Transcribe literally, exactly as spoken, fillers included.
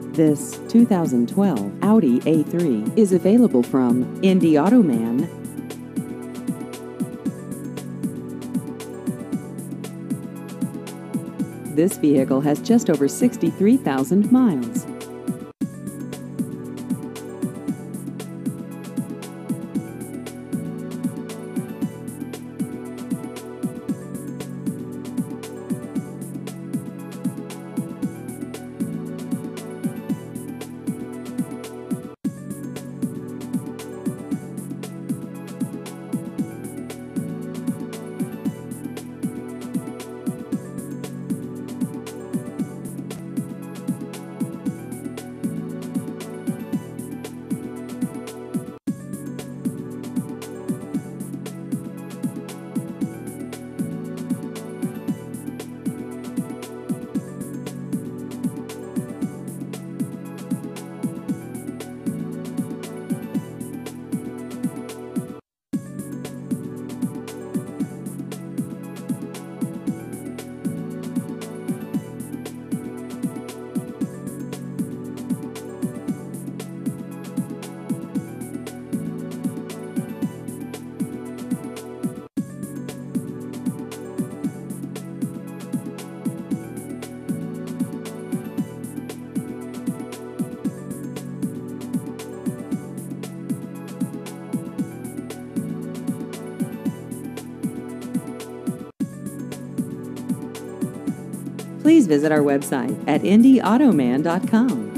This two thousand twelve Audi A three is available from Indy Automan. This vehicle has just over sixty-three thousand miles. Please visit our website at indy automan dot com.